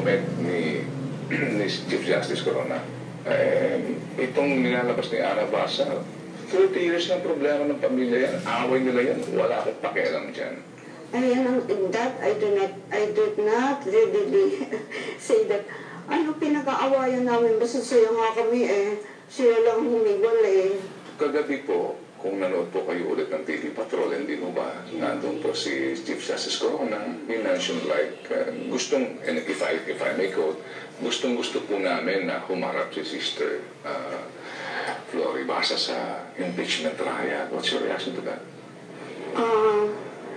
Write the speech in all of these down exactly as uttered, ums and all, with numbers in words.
comment ni, ni Chief Justice Corona. Eh, itong nilalabas ni Ana Basa, thirty years ng problema ng pamilya yan. Away nila yan. Wala akong pakialam dyan. Ayan, in that, I do not, I do not really say that, ano pinag-aawayan namin, basta sa'yo nga kami eh, sila lang humigwal eh. Kagabi po, kung nanood po kayo ulit ng T V Patrol, hindi mo ba, nandun po si Chief Justice Corona, he mentioned like, uh, gustong, and if I, if I may quote, gustong gusto po namin na humarap si Sister uh, Flory Basa sa impeachment trial. What's your reaction to that? Uh,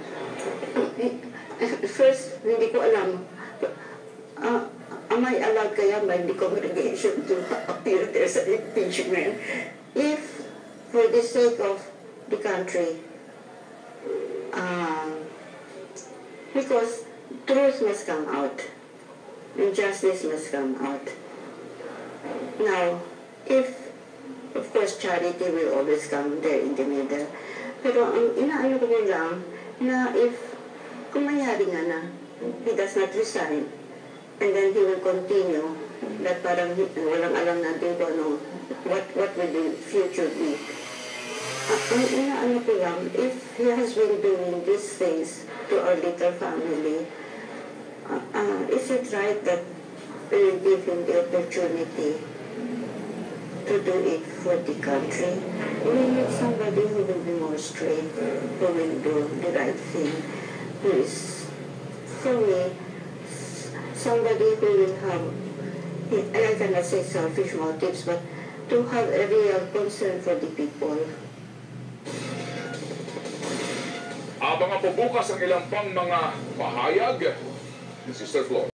first, hindi ko alam. Uh, am I allowed kaya by the congregation to appear there sa impeachment? If, for the sake of the country, uh, because truth must come out, and justice must come out. Now, if, of course, charity will always come there in the middle. Pero ang inaano ko lang, na if, kung mayari nga na, he does not resign, and then he will continue, that parang walang alam natin kung ano, what, what will the future be. Uh, ang inaano ko lang, if he has been doing these things to our little family, uh, uh, is it right that we will give him the opportunity to do it for the country? We need somebody who will be more straight, who will do the right thing, who is, for me, somebody who will have, I cannot say selfish motives, but to have a real concern for the people. Abangan po bukas ang ilang pang mga pahayag ni Sister Flory.